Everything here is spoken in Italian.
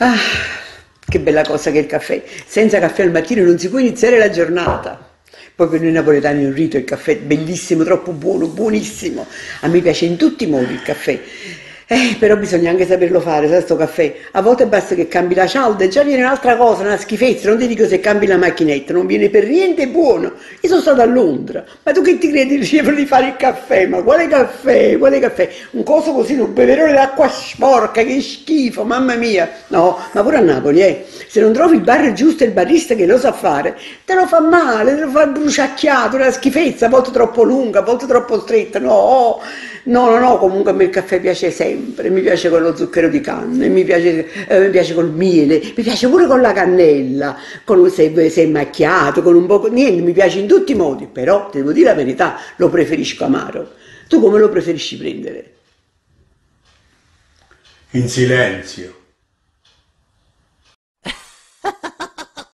Ah, che bella cosa che è il caffè. Senza caffè al mattino non si può iniziare la giornata. Poi per noi napoletani è un rito, il caffè è bellissimo, troppo buono, buonissimo. A me piace in tutti i modi il caffè. Però bisogna anche saperlo fare, sai, sto caffè. A volte basta che cambi la cialda e già viene un'altra cosa, una schifezza. Non ti dico se cambi la macchinetta, non viene per niente buono. Io sono stata a Londra, ma tu che ti credi riuscivano di fare il caffè? Ma quale caffè? Quale caffè? Un coso così, un beverone d'acqua sporca, che schifo, mamma mia. No, ma pure a Napoli, se non trovi il bar giusto e il barista che lo sa fare, te lo fa male, te lo fa bruciacchiato, una schifezza, a volte troppo lunga, a volte troppo stretta. No, no, no, no, comunque a me il caffè piace sempre, mi piace con lo zucchero di canna, mi piace col miele, mi piace pure con la cannella, se è macchiato, con un po', niente, mi piace in tutti i modi, però devo dire la verità, lo preferisco amaro. Tu come lo preferisci prendere? In silenzio.